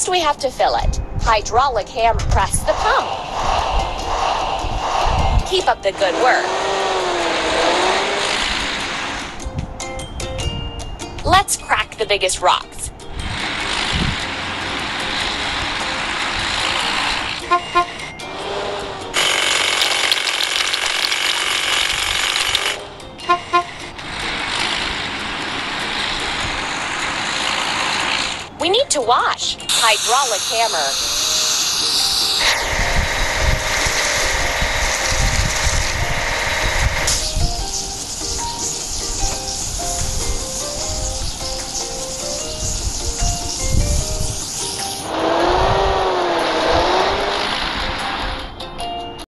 First, we have to fill it. Hydraulic hammer, press the pump. Keep up the good work. Let's crack the biggest rocks. We need to wash. Hydraulic hammer.